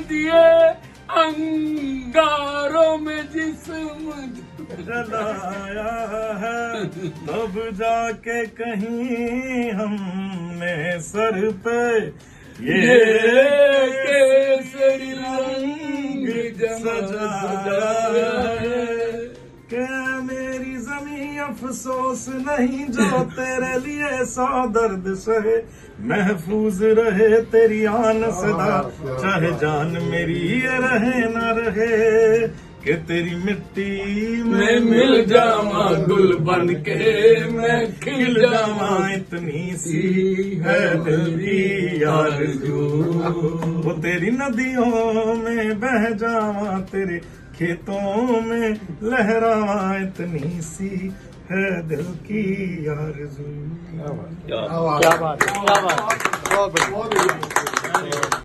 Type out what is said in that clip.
दिए अंगारों में जिस्म जलाया है, तब जाके कहीं हमने सर पे ये केसरी रंग सजाया है। क्या मेरी जमीन अफसोस नहीं जो तेरे लिए सौ दर्द सहे, महफूज रहे तेरी आन सदा, चाहे जान मेरी ये रहे न रहे, कि तेरी मिट्टी मैं मिल जावा गुल बन के मैं खिल जावा, इतनी सी है दिल की आरज़ू, वो तेरी नदियों में बह जावा, तेरे खेतों में लहरावा, इतनी सी है दिल की आरज़ू। क्या बात, क्या बात, बहुत बढ़िया।